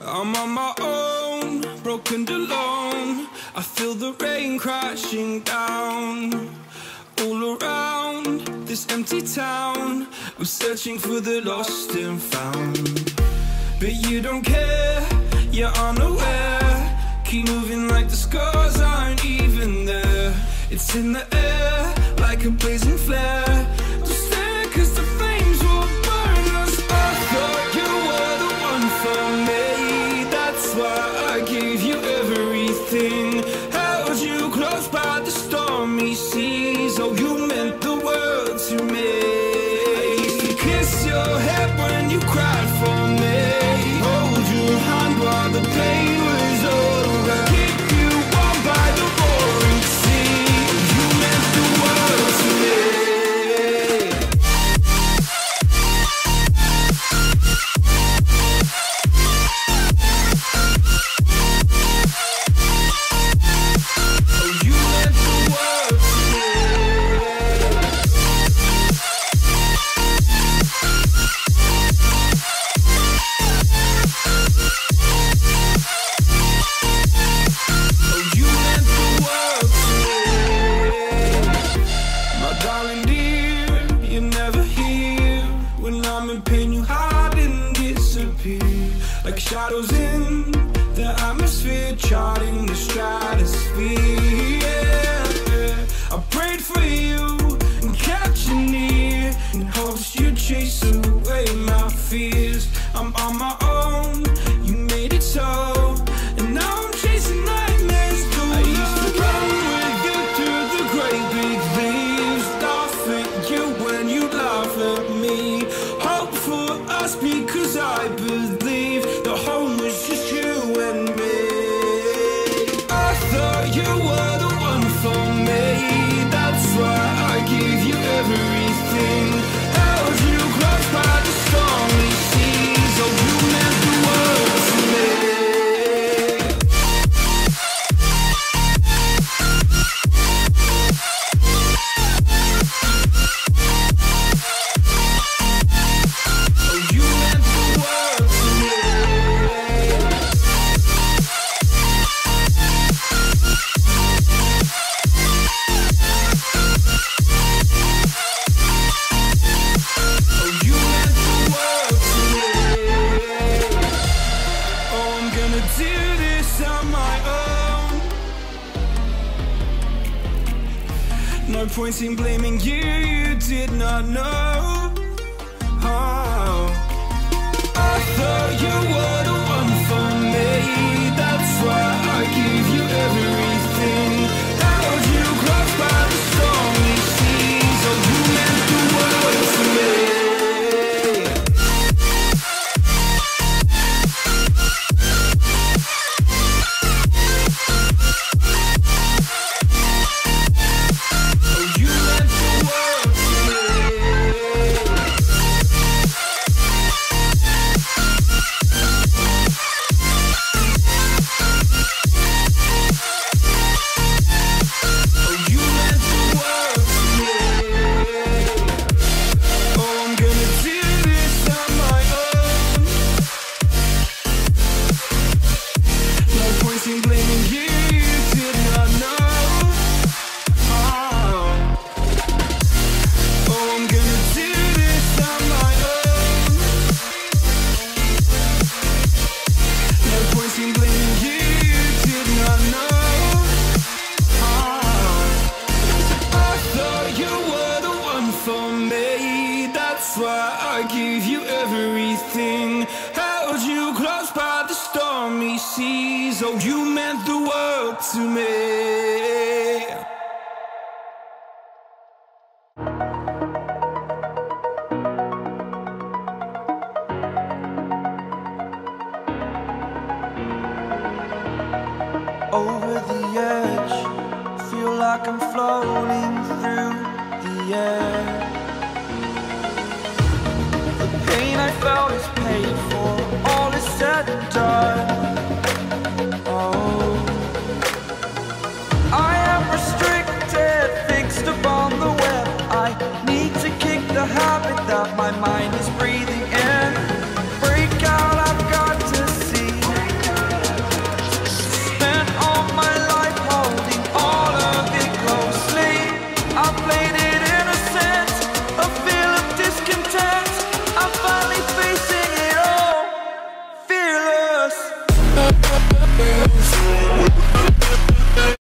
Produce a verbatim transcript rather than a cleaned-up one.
I'm on my own, broken and alone. I feel the rain crashing down all around this empty town. I'm searching for the lost and found, but you don't care, you're unaware. Keep moving like the scars aren't even there. It's in the air like a blazing flare. Just stare, cause the flames will burn us. I thought you were the one for me, that's why I gave you everything. Held you close by the stormy seas. Oh, you meant the world to me. I used to kiss your head when you cried for me, hold your hand while the pain was over, keep you warm by the roaring sea. You meant the world to me. Like shadows in the atmosphere, charting the stratosphere. Yeah. I prayed for you and kept you near, in hopes you'd chase away my fears. I'm on my own, you made it so, and now I'm chasing nightmares too. I used to run with you through the great big leaves, laugh at you when you laugh at me, hope for us because I believe the home was just you and me. I thought you were the one for me, that's why I gave you everything. Held you close by the stormy seas. Oh, you meant the world to me. No point in blaming you, you did not know. Oh. I thought you were the one for me, that's why I gave you everything. Held you close by the stormy seas. Oh, you meant the world to me. Oh, you meant the world to me. Over the edge, feel like I'm floating through the air.